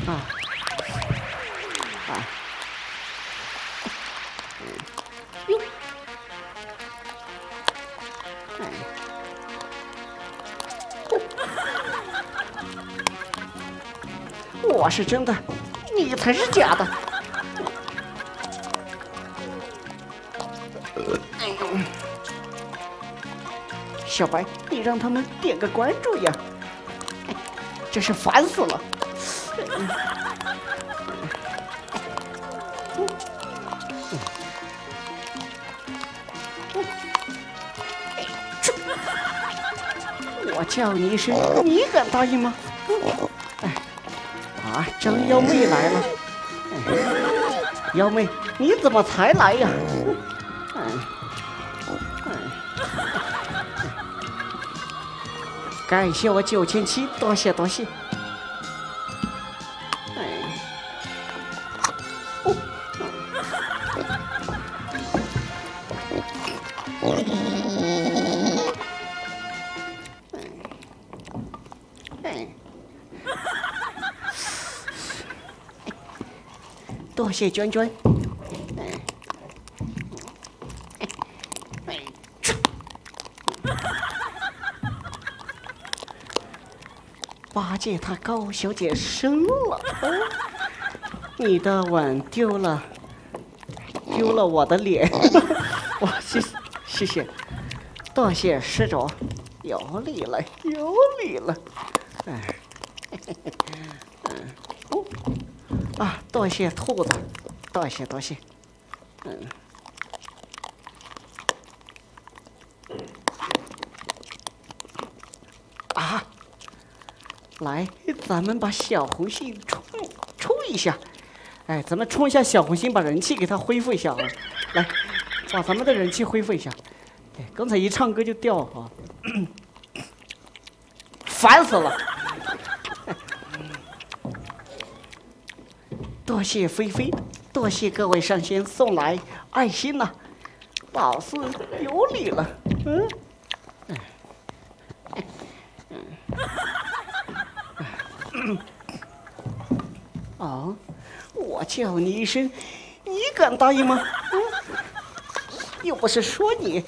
啊啊！哟，我是真的，你才是假的。哎呦，小白，你让他们点个关注呀！真是烦死了。我叫你一声，你敢答应吗？哎，啊，张幺妹来了。幺妹，你怎么才来呀？感谢我9700，多谢多谢。多谢娟娟。八戒他高小姐生了，你的碗丢了我的脸。哇，谢谢，多谢施主，有礼了，有礼了。啊，多谢兔子，多谢多谢。啊，来，咱们把小红心冲一下。哎，咱们冲一下小红心，把人气给它恢复一下啊！来，把咱们的人气恢复一下。哎，刚才一唱歌就掉啊，烦死了！多谢菲菲，多谢各位上仙送来爱心呐，老师有礼了。哦，我叫你一声，你敢答应吗？又不是说你，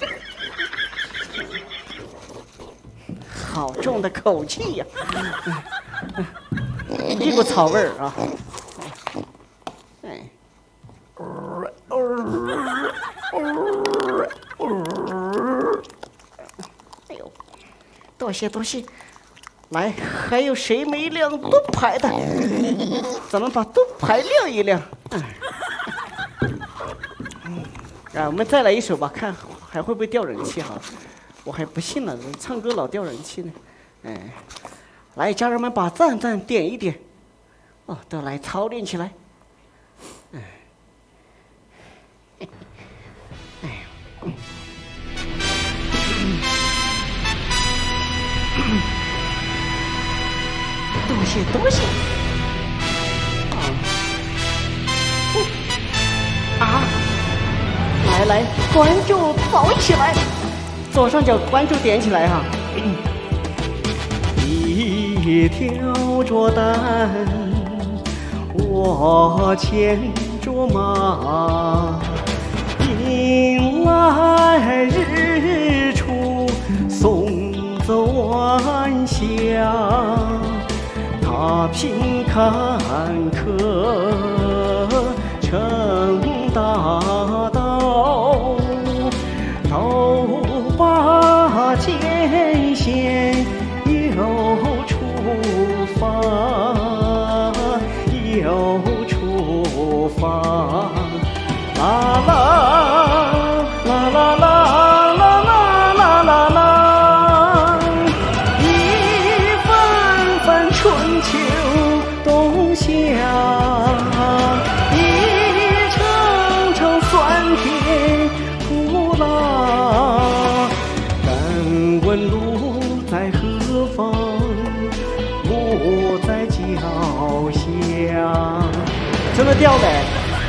好重的口气呀！一股草味儿啊！哎呦，多谢多谢。来，还有谁没亮盾牌的？咱们把盾牌亮一亮。啊，我们再来一首吧，看还会不会掉人气哈？我还不信呢，唱歌老掉人气呢。哎，来，家人们把赞赞点一点，哦，都来操练起来。多谢多谢。啊！来来，关注走起来，左上角关注点起来哈。一条着担，我牵着马，迎来日出，送走晚霞。踏平坎坷，成大道，刀拔剑线又出发，又出发，啦啦啦啦啦啦啦啦啦啦，一番番春秋冬夏，一场场酸甜苦辣。敢问路在何方？路在脚下。真的掉嘞！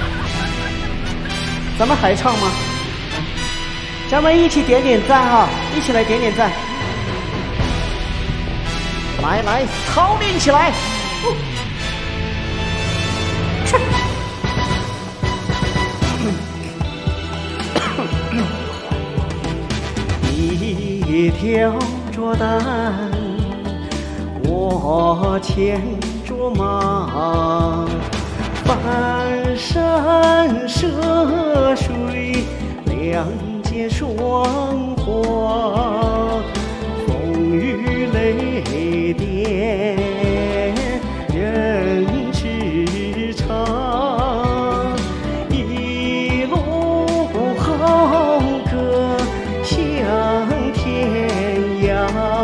咱们还唱吗？咱们一起点点赞哈，一起来点点赞。来来，操练起来！ 你挑着担，我牵着马，翻山涉水，两界霜华，风雨雷电人之常，一路好歌向天涯，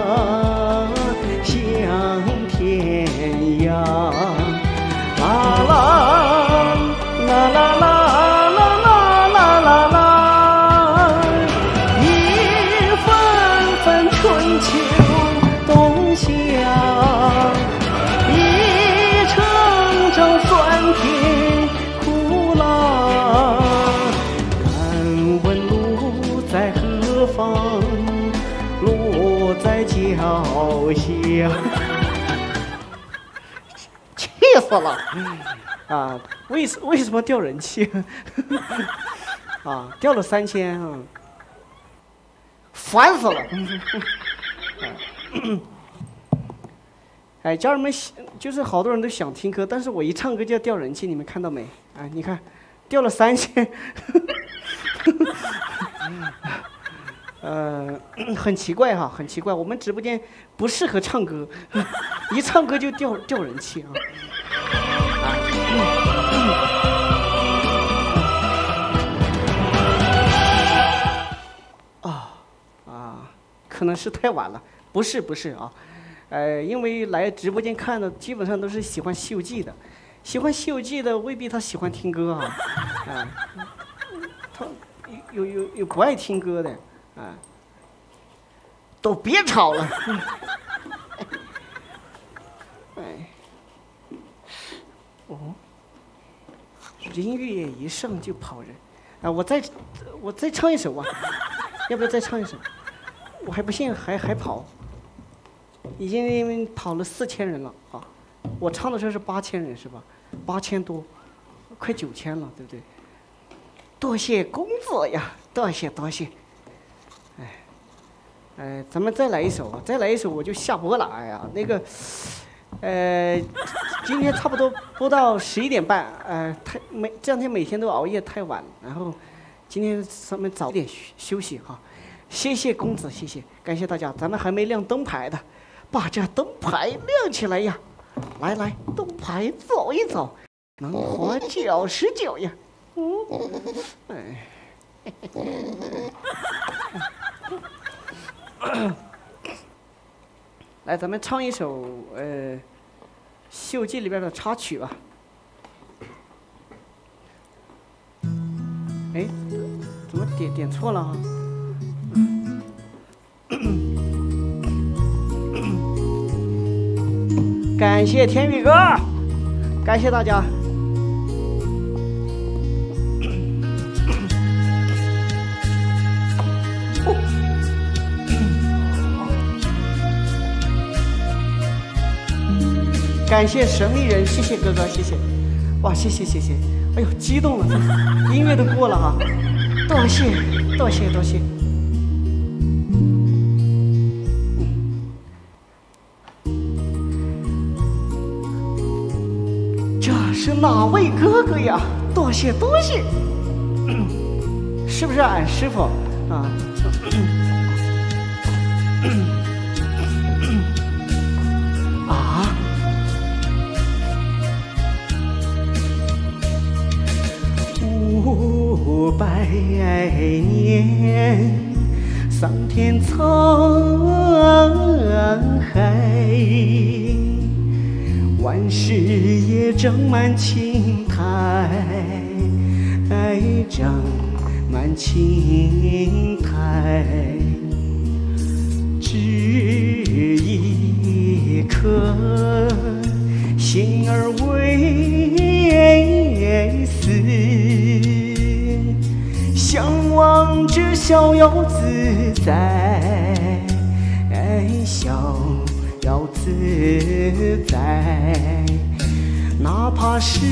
向天涯，啦啦啦啦啦。路在脚下，气死了！啊，为什么掉人气？啊，掉了3000啊，烦死了！哎，家人们就是好多人都想听歌，但是我一唱歌就要掉人气，你们看到没？啊，你看，掉了3000。很奇怪哈，很奇怪，我们直播间不适合唱歌，一唱歌就掉人气啊！可能是太晚了，不是啊，因为来直播间看的基本上都是喜欢《西游记》的，喜欢《西游记》的未必他喜欢听歌啊，他有不爱听歌的。啊，都别吵了！哎，哦，音乐一上就跑人，啊！我再唱一首啊，要不要再唱一首？我还不信还跑，已经跑了4000人了啊！我唱的时候是8000人是吧？8000多，快9000了，对不对？多谢公子呀，多谢。咱们再来一首我就下播了。哎呀，那个，今天差不多播到11点半，这两天每天都熬夜太晚了，然后今天咱们早点休息哈。谢谢公子，谢谢，感谢大家。咱们还没亮灯牌的，把这灯牌亮起来呀！来，灯牌走一走，能活99呀！来，咱们唱一首《西游记》里边的插曲吧。哎，怎么点错了哈？感谢天宇哥，感谢大家。感谢神秘人，谢谢哥哥，谢谢，哇，谢谢，哎呦，激动了，音乐都过了哈，多谢。这是哪位哥哥呀？多谢，是不是俺师傅啊？500年，桑田沧海，万事也正满青苔，正满青苔，只一颗心儿未死，向往着逍遥自在，逍遥自在，哪怕是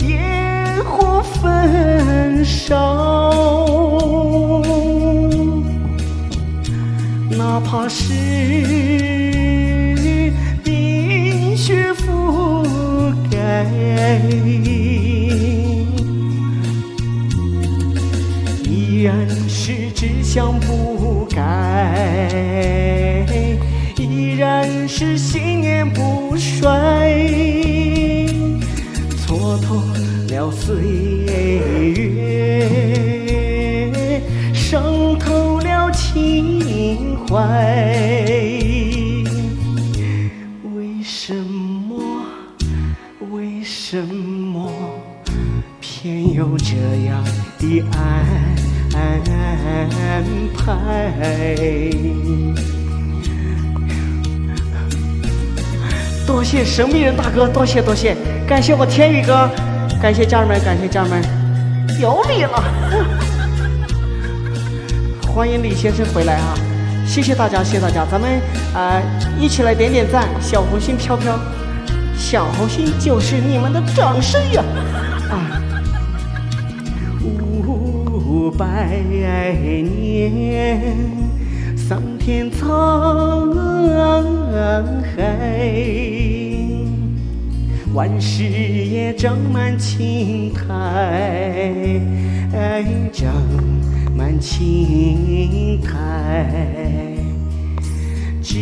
野火焚烧， 怕是冰雪覆盖，依然是志向不改，依然是信念不衰，蹉跎了岁月，伤透了情怀。为什么？为什么偏有这样的安排？多谢神秘人大哥，多谢多谢，感谢我天宇哥，感谢家人们，感谢家人们，有礼了。欢迎李先生回来啊！谢谢大家，谢谢大家，咱们一起来点点赞，小红心飘飘，小红心就是你们的掌声呀！啊，500年，桑田沧海，万事也长满青苔，长满青苔，只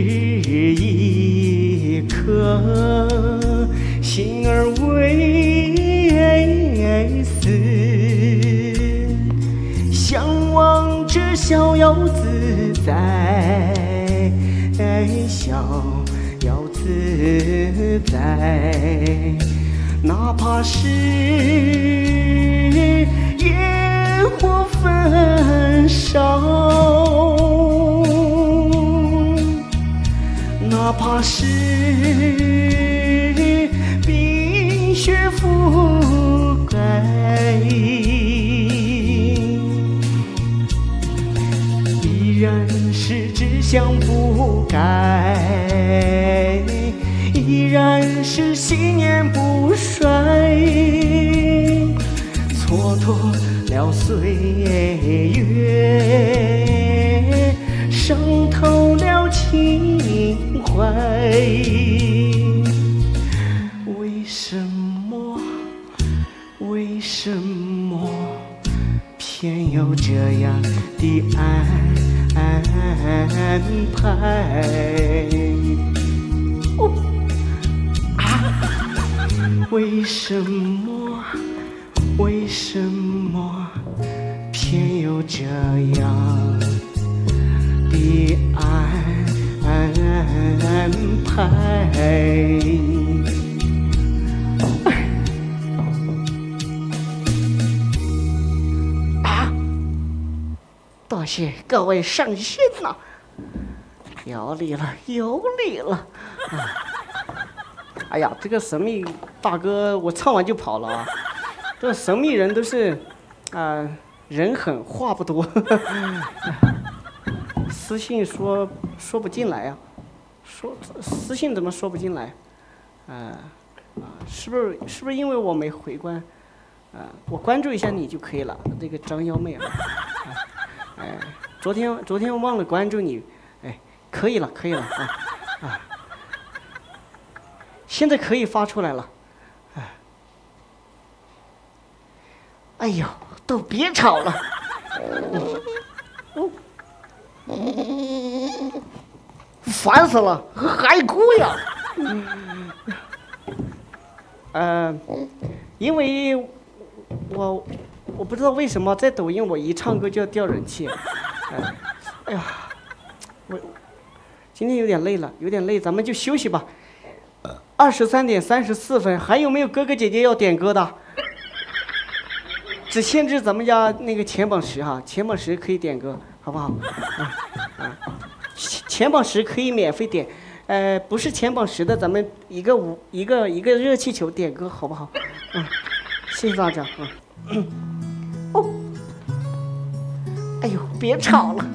一颗心儿未死，向往着逍遥自在，逍遥自在，哪怕是野火焚烧，哪怕是冰雪覆盖，依然是志向不改，依然是信念不衰，蹉跎了岁月，伤透了情怀。为什么？为什么偏有这样的安排？为什么？为什么偏有这样的安排？多谢各位上线呐，有礼了，有礼了。哎呀，这个神秘大哥，我唱完就跑了啊！这神秘人都是，人狠话不多，私信说不进来啊，私信怎么说不进来？是不是因为我没回关？我关注一下你就可以了，那个张幺妹啊，昨天忘了关注你，可以了啊。现在可以发出来了，哎呦，都别吵了，烦死了，还哭呀？因为我不知道为什么在抖音我一唱歌就要掉人气，哎呀，我今天有点累了，咱们就休息吧。23点34分，还有没有哥哥姐姐要点歌的？只限制咱们家那个前榜10哈，前榜10可以点歌，好不好？前榜10可以免费点，不是前榜10的，咱们一个热气球点歌，好不好？谢谢大家啊。哎呦，别吵了。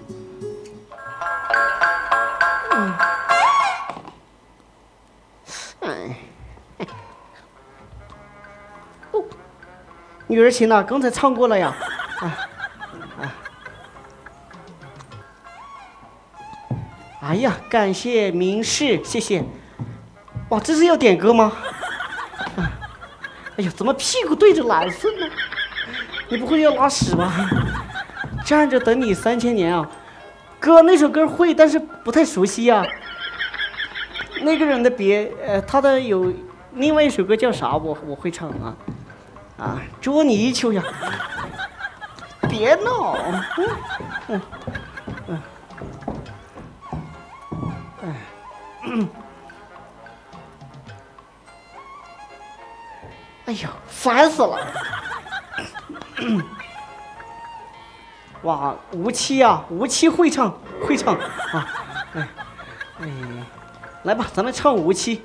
女儿情呢？刚才唱过了呀。 哎呀，感谢明示，谢谢。哇，这是要点歌吗？哎呀，怎么屁股对着蓝色呢？你不会要拉屎吧？站着等你3000年啊！哥，那首歌会，但是不太熟悉呀、那个人的他的有另外一首歌叫啥？我会唱啊，捉泥鳅呀！别闹！哎呦，烦死了！哇，无期啊，无期会唱啊！来吧，咱们唱无期。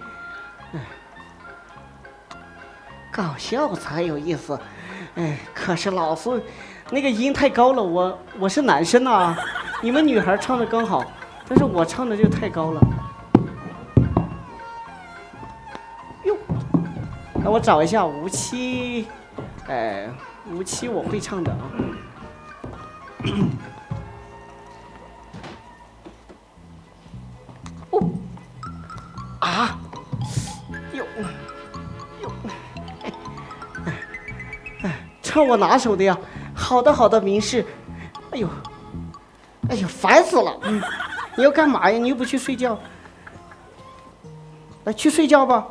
搞笑才有意思。可是老师那个音太高了，我是男生啊，你们女孩唱的刚好，但是我唱的就太高了。哟，那我找一下无期，无期我会唱的啊。哦，啊，哟，唱我拿手的呀。好的，明示。哎呦，烦死了。你要干嘛呀？你又不去睡觉。来，去睡觉吧。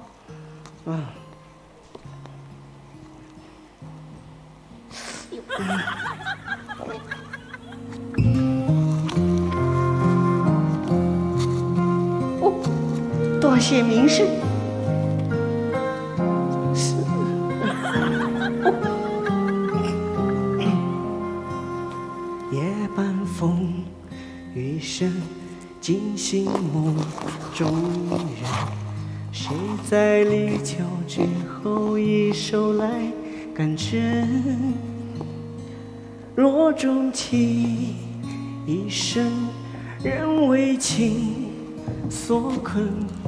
多谢明示。夜半风雨声，惊醒梦中人。谁在立秋之后一手来赶针？若终其一生，人为情所困，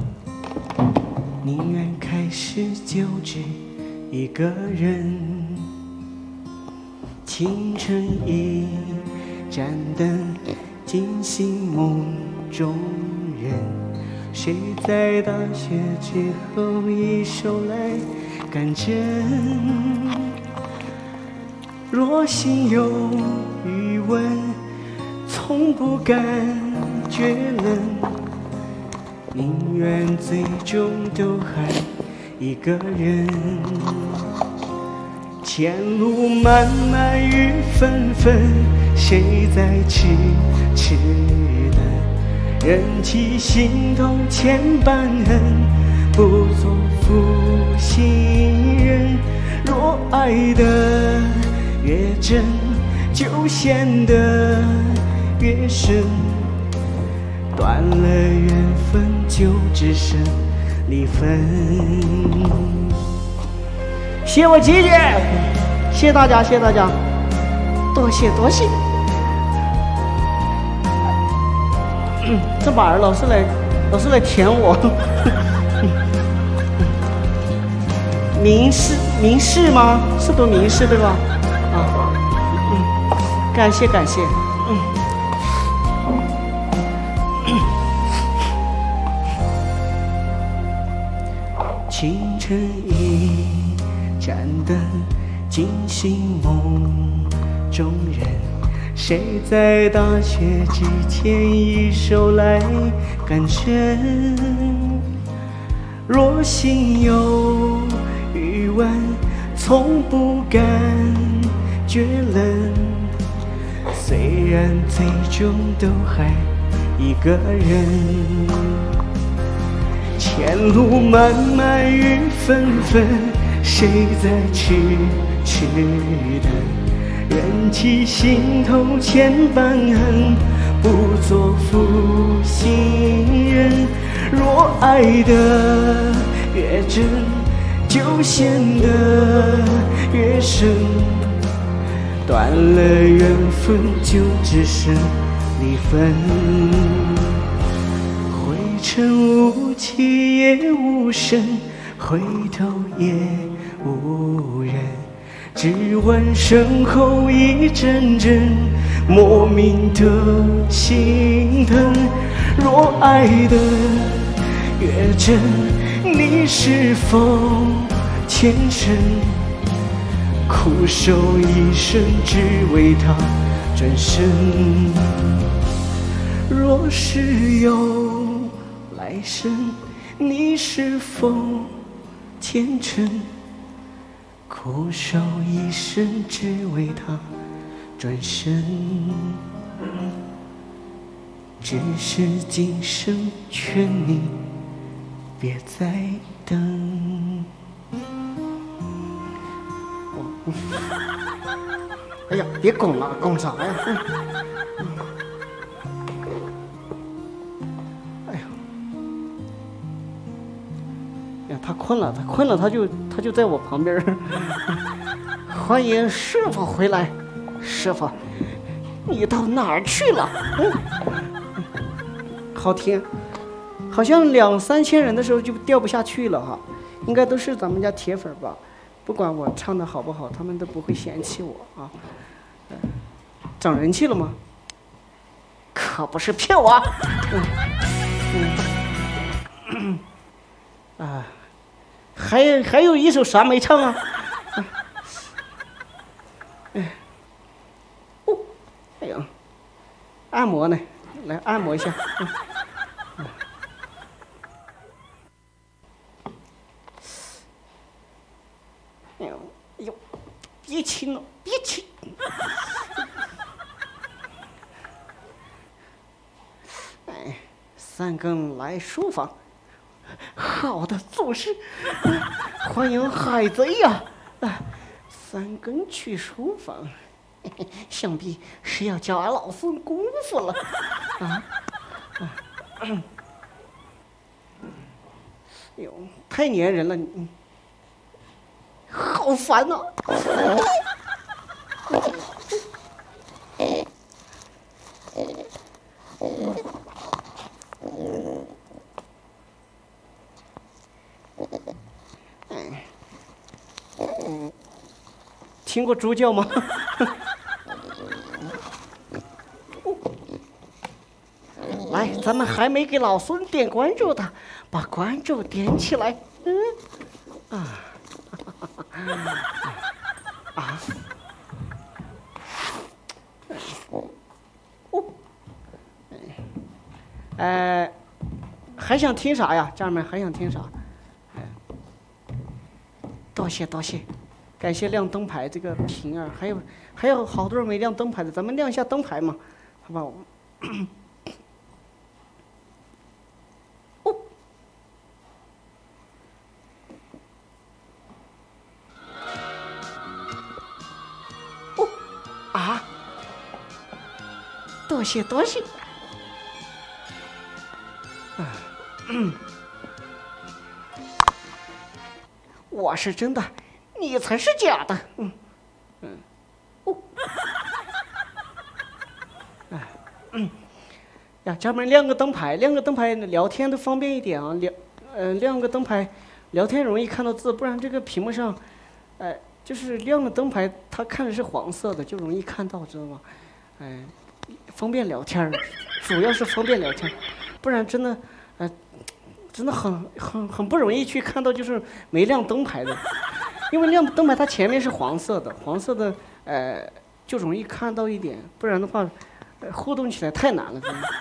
宁愿开始就只一个人。清晨一盏灯，惊醒梦中人。谁在大雪之后一手来赶针？若心有余温，从不感觉冷，宁愿最终都还一个人。前路漫漫雨纷纷，谁在痴痴等？忍起心头千般恨，不做负心人。若爱得越真，就陷得越深。断了缘分，就只剩离分。谢我姐姐，谢谢大家，谢谢大家，多谢。这把儿老是来舔我。明示吗？是读明示对吧？感谢。清晨一盏灯，惊醒梦中人。谁在大雪之前一手来赶针？若心有余温，从不感觉冷。虽然最终都还一个人。前路漫漫雨纷纷，谁在痴痴等？忍起心头千般恨，不做负心人。若爱得越真，就陷得越深。断了缘分，就只剩离分。灰尘无气也无声，回头也无人。只闻身后一阵阵莫名的心疼。 若爱得越真，你是否虔诚？苦守一生，只为他转身。若是有来生，你是否虔诚？苦守一生，只为他转身。只是今生劝你别再等。哎呀，别拱了，拱啥呀？哎呀，呀，他困了，他就在我旁边。欢迎师傅回来，师傅，你到哪儿去了？好听，好像2、3千人的时候就掉不下去了哈，应该都是咱们家铁粉吧。不管我唱的好不好，他们都不会嫌弃我啊。涨人气了吗？可不是骗我。啊，还有一首啥没唱啊？哎呀，按摩呢，来按摩一下。哎呦，别亲了，别亲。哎，3更来书房，好的祖师，欢迎海贼呀！3更去书房，想必是要教俺老孙功夫了哎呦，太粘人了，好烦呐！听过猪叫吗？来，咱们还没给老孙点关注的，把关注点起来。还想听啥呀？家人们还想听啥？多谢多谢，感谢亮灯牌这个平儿，还有好多人没亮灯牌的，咱们亮一下灯牌嘛，好吧？多谢多谢。我是真的，你才是假的。呀，家人们亮个灯牌，亮个灯牌，聊天都方便一点啊。亮个灯牌，聊天容易看到字，不然这个屏幕上，就是亮了灯牌，它看着是黄色的，就容易看到，知道吗？方便聊天，主要是方便聊天，不然真的，真的很不容易去看到，就是没亮灯牌的，因为亮灯牌它前面是黄色的，就容易看到一点，不然的话，互动起来太难了，真的。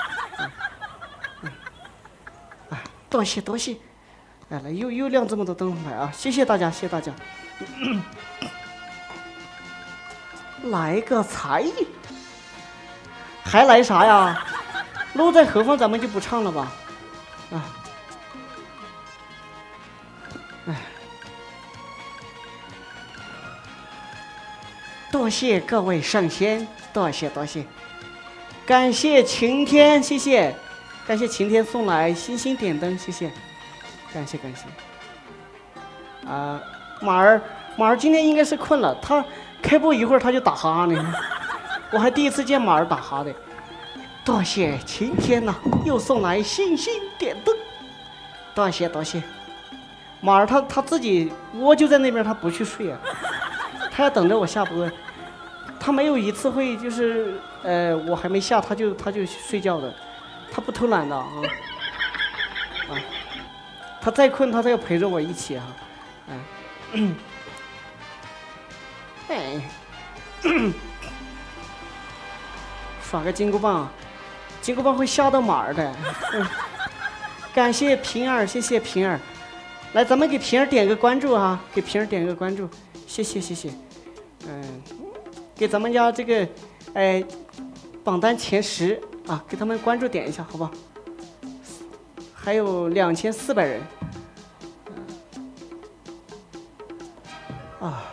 多谢多谢，来又亮这么多灯牌啊！谢谢大家，谢谢大家。来个才艺，还来啥呀？路在何方咱们就不唱了吧？多谢各位上仙，多谢多谢，感谢晴天，谢谢，感谢晴天送来星星点灯，谢谢，感谢。马儿今天应该是困了，他开播一会儿他就打哈呢，我还第一次见马儿打哈的。多谢晴天呐，又送来星星点灯，多谢多谢。马儿他自己窝就在那边，他不去睡啊，他要等着我下播。他没有一次会就是我还没下他就睡觉的， 他不偷懒的啊。啊，他再困，他都要陪着我一起啊。哎，耍个金箍棒，金箍棒会吓到马儿的。感谢平儿，谢谢平儿。来，咱们给平儿点个关注哈，给平儿点个关注，谢谢谢谢。给咱们家这个榜单前10啊，给他们关注点一下，好不好？还有2400人。啊，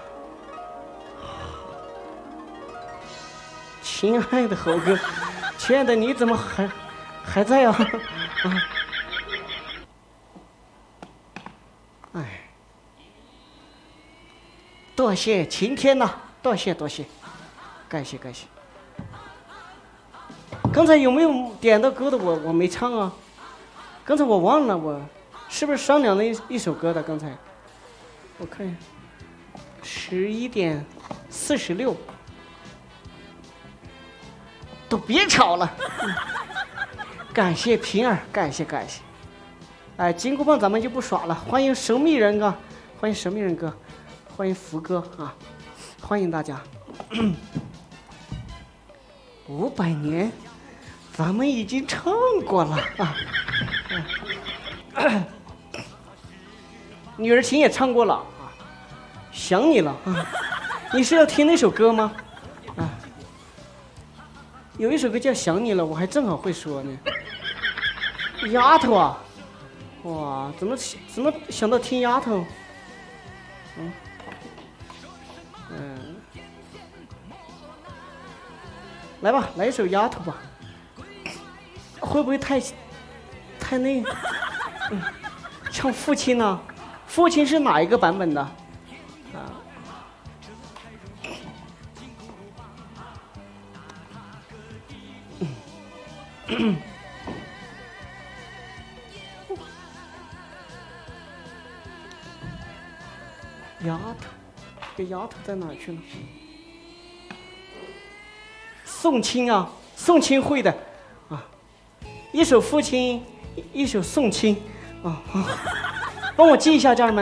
亲爱的猴哥，亲爱的你怎么还在啊？哎，多谢晴天呐，多谢，感谢。刚才有没有点到歌的？我没唱啊，刚才我忘了，我是不是商量了一首歌的？刚才我看一下。11点46，都别吵了。感谢平儿，感谢。哎，金箍棒咱们就不耍了，欢迎神秘人哥，欢迎福哥啊，欢迎大家。500年，咱们已经唱过了啊。女儿情也唱过了。想你了啊！你是要听那首歌吗？啊，有一首歌叫《想你了》，我还正好会说呢。丫头啊，哇，怎么想到听丫头？来吧，来一首丫头吧。会不会太那？唱父亲呢？父亲是哪一个版本的？丫头，这丫头在哪去了？宋清啊，宋清会的啊，一首父亲，一首宋清啊，帮我记一下，家人们。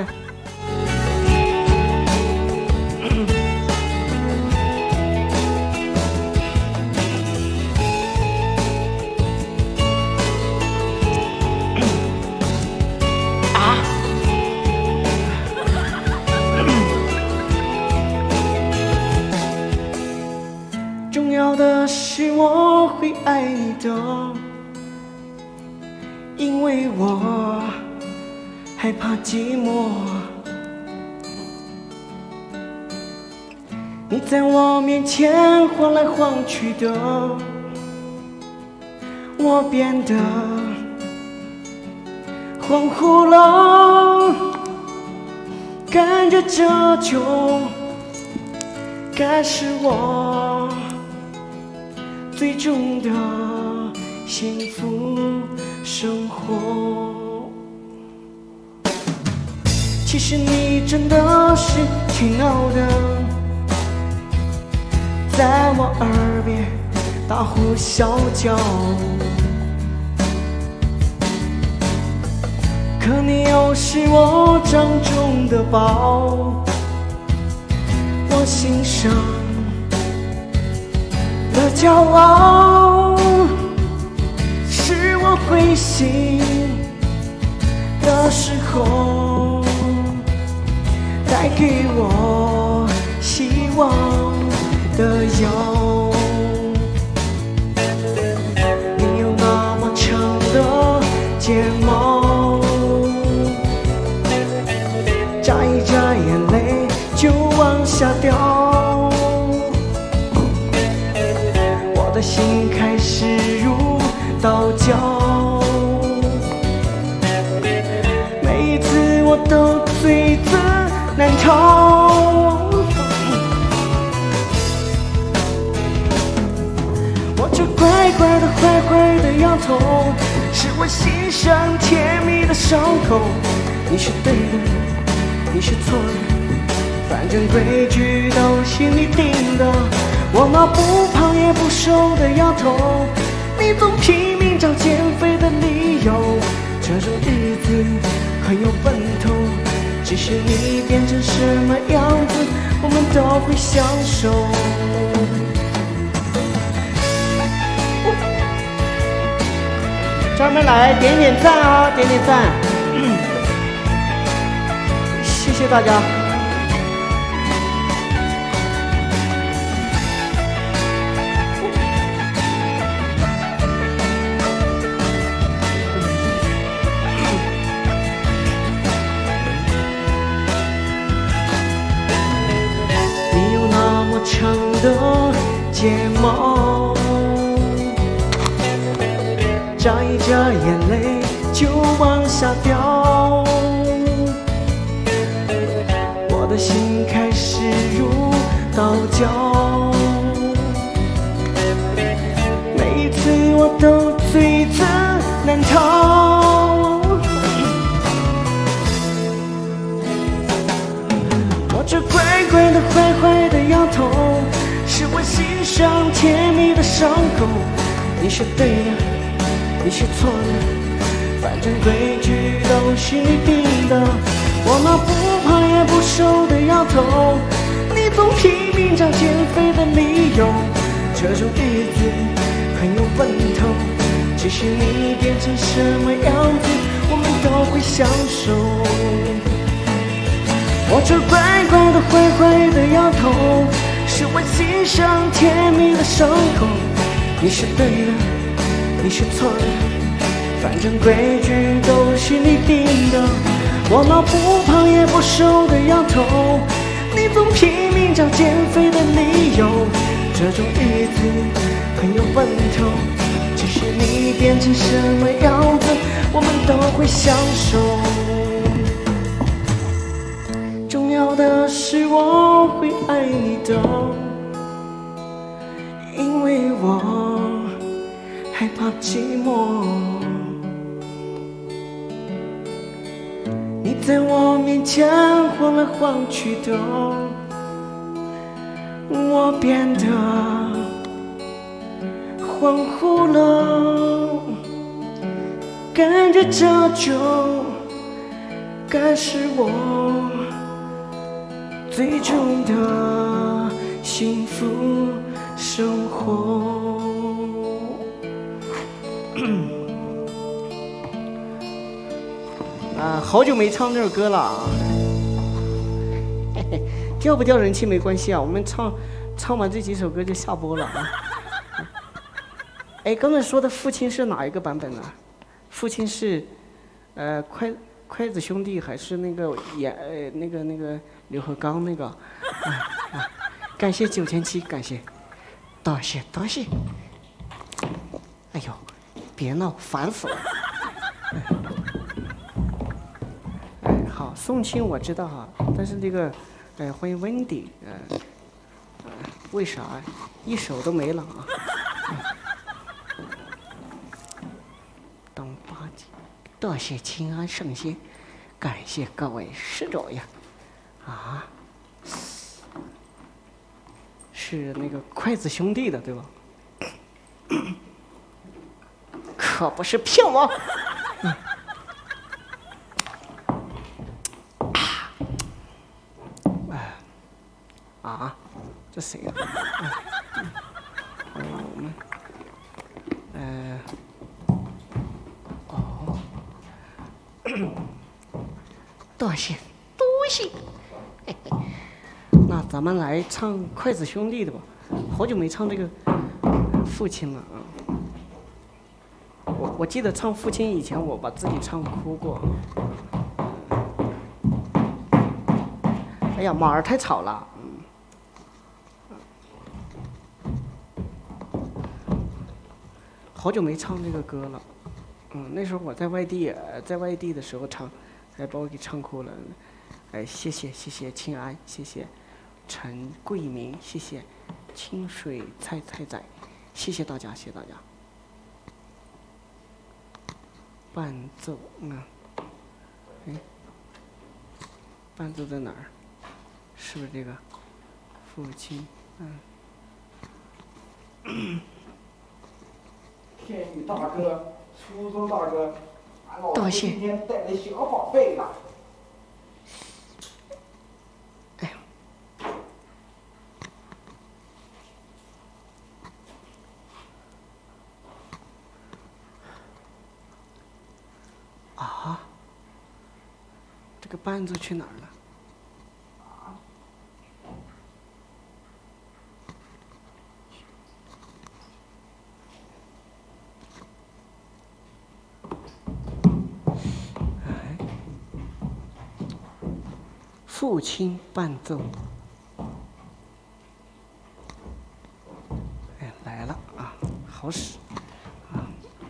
是我会爱你的，因为我害怕寂寞。你在我面前晃来晃去的，我变得恍惚了，感觉这就该是我最终的幸福生活。其实你真的是挺好的，在我耳边大呼小叫，可你又是我掌中的宝，我心上的骄傲，是我灰心的时候带给我希望的药。你有那么长的睫毛，眨一眨眼泪就往下掉，我的心开始如刀绞，每一次我都罪字难逃。我这乖乖的坏坏的丫头，是我心上甜蜜的伤口。你是对的，你是错的，反正规矩都是你定的。我那不胖也不瘦的丫头，你你总拼命找减肥的理由，这种日子很有奔头。即使你变成什么样子，我们都会享受。专门来点点赞啊，点点赞，谢谢大家。你有那么长的睫毛，眨一眨眼泪就往下掉，我的心开始如刀绞，每一次我都罪责难逃。我这乖乖的坏坏的丫头，是我心上甜蜜的伤口。你是对的，你是错的，反正规矩都是你定的。我那不胖也不瘦的丫头，你总拼命找减肥的理由，这种日子很有奔头。即使你变成什么样子，我们都会享受。我这乖乖的坏坏的丫头，是我心上甜蜜的伤口。你是对的，你是错的，反正规矩都是你定的。我那不胖也不瘦的丫头，你总拼命找减肥的理由，这种日子很有奔头。即使你变成什么样子，我们都会享受。重要的是我会爱你的，因为我害怕寂寞。你在我面前晃来晃去的，我变得恍惚了，感觉这就该是我最终的幸福生活。好久没唱这首歌了啊，嘿嘿，掉不掉人气没关系啊，我们唱完这几首歌就下播了啊。哎，刚才说的父亲是哪一个版本呢？父亲是筷子兄弟还是那个那个刘和刚那个？感谢9700，感谢，多谢多谢。哎呦，别闹，烦死了。好，宋青我知道哈，但是这个，欢迎 Wendy，为啥一首都没了啊？当八戒，多谢清安圣仙，感谢各位施主呀，啊，是那个筷子兄弟的对吧？可不是骗我。这谁呀？我们，多谢多谢。那咱们来唱筷子兄弟的吧，好久没唱这个父亲了啊。我记得唱父亲以前，我把自己唱哭过。哎呀，马儿太吵了。好久没唱这个歌了，那时候我在外地，的时候唱，还把我给唱哭了。哎，谢谢清安，谢谢陈桂明，谢谢清水菜仔，谢谢大家，谢谢大家。伴奏，伴奏在哪儿？是不是这个？父亲， 天宇大哥、初中大哥，俺老多谢师今天带来小宝贝了。 哎呀，啊，这个扳子去哪儿了？父亲伴奏，哎，来了啊，好使啊！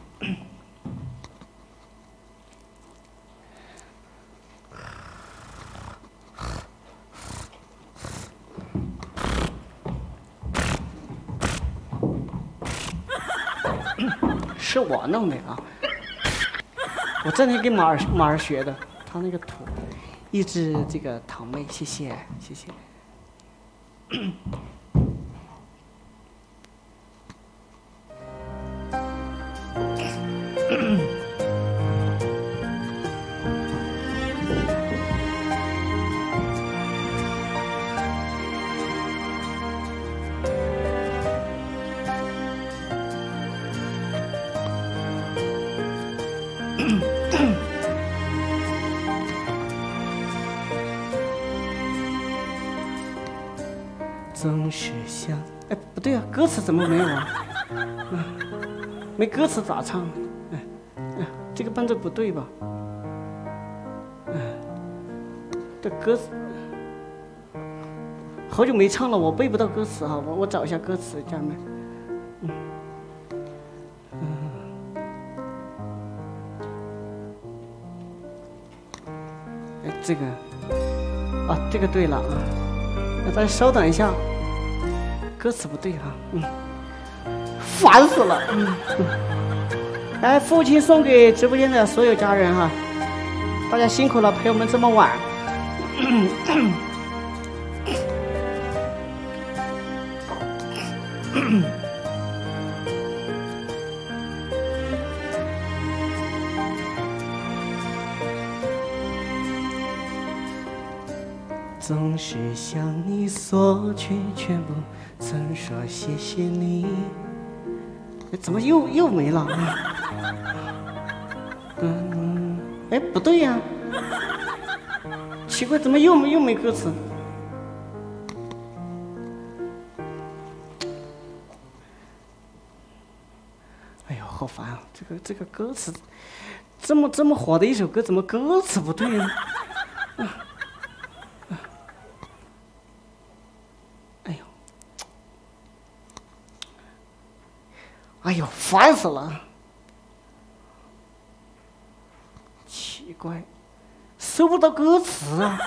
是我弄的啊，我正在给马儿学的，他那个图。一只这个堂妹，谢谢谢谢。总是想，哎，不对啊，歌词怎么没有啊？没歌词咋唱？这个伴奏不对吧？这歌词好久没唱了，我背不到歌词哈，我找一下歌词，家人们。哎，这个啊，这个对了啊。那大家稍等一下，歌词不对哈，烦死了，来，父亲送给直播间的所有家人哈，大家辛苦了，陪我们这么晚。总是向你索取，却不曾说谢谢你。怎么又没了？哎，不对呀，奇怪，怎么又没歌词？哎呦，好烦啊！这个歌词，这么火的一首歌，怎么歌词不对呢？哎呦，烦死了！奇怪，搜不到歌词啊！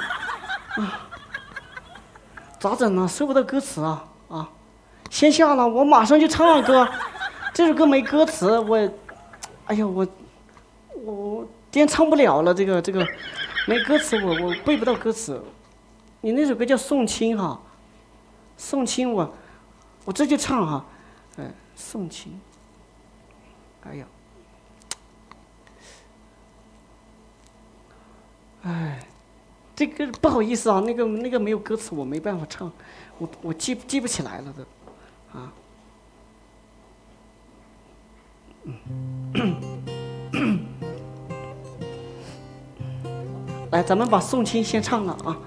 咋整呢？搜不到歌词啊！先下了，我马上就唱了歌。这首歌没歌词，哎呀，我今天唱不了了。这个没歌词，我背不到歌词。你那首歌叫《送亲》哈，送亲我这就唱哈，送亲。哎呀，哎，这个不好意思啊，那个没有歌词，我没办法唱，我记不起来了都，啊，来，咱们把送亲先唱了啊，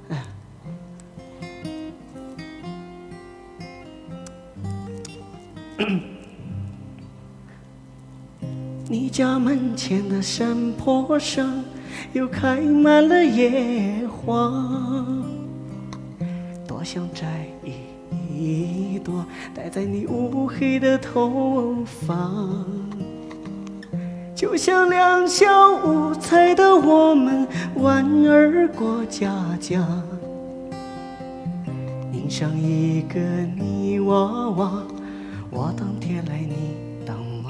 你家门前的山坡上，又开满了野花，多想摘一朵，戴在你乌黑的头发。就像两小无猜的我们，莞尔过家家，拧上一个泥娃娃，我当爹来你当妈。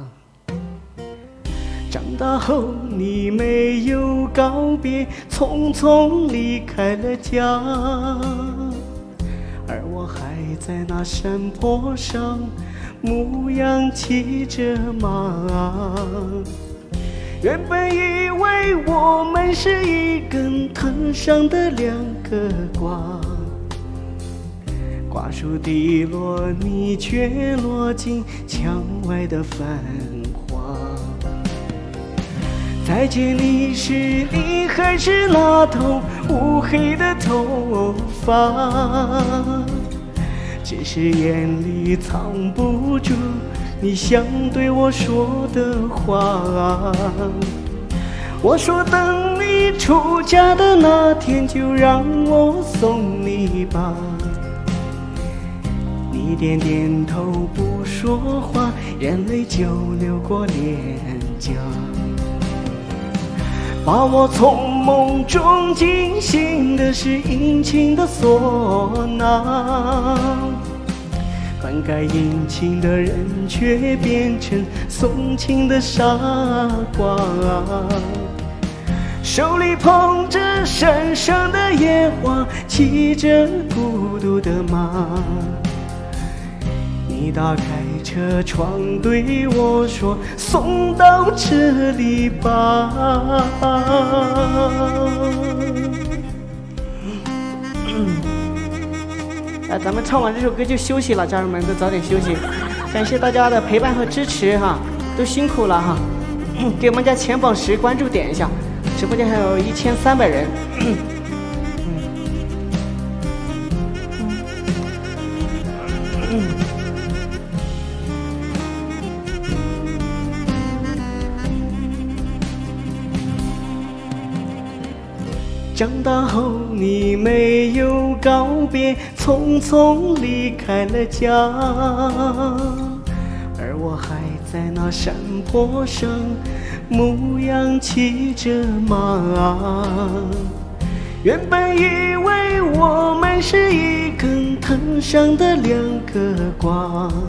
长大后你没有告别，匆匆离开了家，而我还在那山坡上牧羊骑着马。原本以为我们是一根藤上的两个瓜，瓜熟蒂落，你却落进墙外的繁华。再见你时，你还是那头乌黑的头发，只是眼里藏不住你想对我说的话。我说等你出嫁的那天，就让我送你吧。你点点头不说话，眼泪就流过脸颊，把我从梦中惊醒的是殷勤的唢呐，灌溉殷勤的人却变成送情的傻瓜，手里捧着山上的野花，骑着孤独的马。你打开车窗对我说，送到这里吧。咱们唱完这首歌就休息了，家人们都早点休息。感谢大家的陪伴和支持哈，都辛苦了哈。给我们家前榜10关注点一下，直播间还有1300人。长大后你没有告别，匆匆离开了家，而我还在那山坡上牧羊骑着马。原本以为我们是一根藤上的两个瓜，